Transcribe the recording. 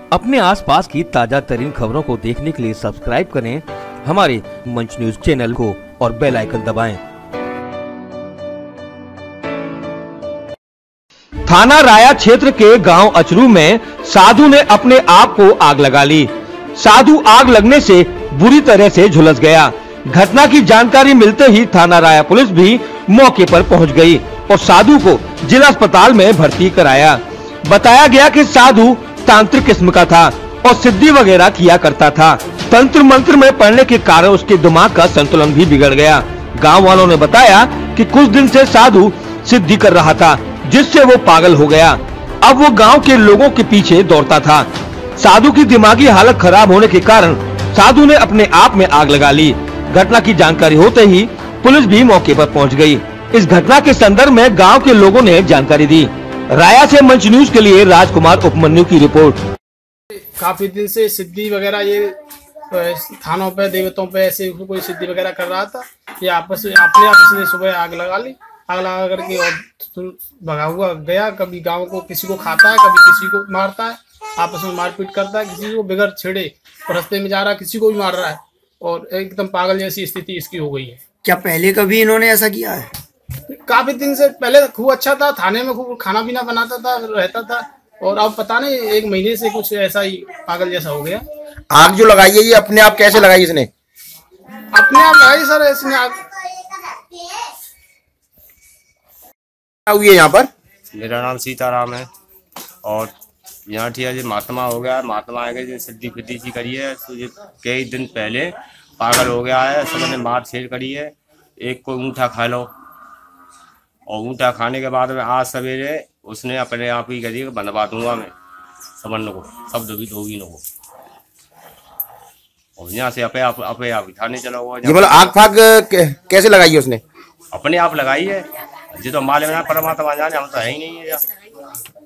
अपने आसपास की ताजा तरीन खबरों को देखने के लिए सब्सक्राइब करें हमारे मंच न्यूज चैनल को और बेल आइकन दबाएं। थाना राया क्षेत्र के गांव अचरू में साधु ने अपने आप को आग लगा ली। साधु आग लगने से बुरी तरह से झुलस गया। घटना की जानकारी मिलते ही थाना राया पुलिस भी मौके पर पहुंच गई और साधु को जिला अस्पताल में भर्ती कराया। बताया गया कि साधु तांत्रिक किस्म का था और सिद्धि वगैरह किया करता था। तंत्र मंत्र में पड़ने के कारण उसके दिमाग का संतुलन भी बिगड़ गया। गांव वालों ने बताया कि कुछ दिन से साधु सिद्धि कर रहा था, जिससे वो पागल हो गया। अब वो गांव के लोगों के पीछे दौड़ता था। साधु की दिमागी हालत खराब होने के कारण साधु ने अपने आप में आग लगा ली। घटना की जानकारी होते ही पुलिस भी मौके पर पहुंच गई। इस घटना के संदर्भ में गांव के लोगों ने जानकारी दी। राया से मंच न्यूज के लिए राजकुमार उपमन्यु की रिपोर्ट। काफी दिन से सिद्धि वगैरह ये थानों पे देवताओं पे ऐसे कोई सिद्धि वगैरह कर रहा था। ये आपस में अपने आप इसने सुबह आग लगा ली। आग लगा करके और भगा हुआ गया। कभी गांव को किसी को खाता है, कभी किसी को मारता है, आपस में मारपीट करता है, किसी को बगैर छेड़े रास्ते में जा रहा है, किसी को भी मार रहा है और एकदम पागल जैसी स्थिति इसकी हो गई है। क्या पहले कभी इन्होंने ऐसा किया है? काफी दिन से पहले खूब अच्छा था, थाने में खूब खाना पीना बनाता था, रहता था और अब पता नहीं 1 महीने से कुछ ऐसा ही पागल जैसा हो गया। आग जो लगाई है ये अपने आप कैसे लगाई इसने? अपने आप लगाई सर इसने आग। क्या हुई है यहाँ पर? मेरा नाम सीताराम है और यहाँ ठीक महात्मा हो गया। महात्मा आगे जो सिद्धि फिद्धि सी करी है तो ये कई दिन पहले पागल हो गया है। सबने मार छेड़ करी है। एक को ऊँटा खा लो और ऊँटा खाने के बाद में आज सवेरे उसने अपने आप ही कह दिया बनवा दूंगा मैं समन्न को सब धोबी को और यहाँ से अपने आप थाने चला हुआ। ये मतलब आग फाग कैसे लगाई है उसने? अपने आप लगाई है। जी तो माले में परमात्मा जाने, हम तो है ही नहीं है।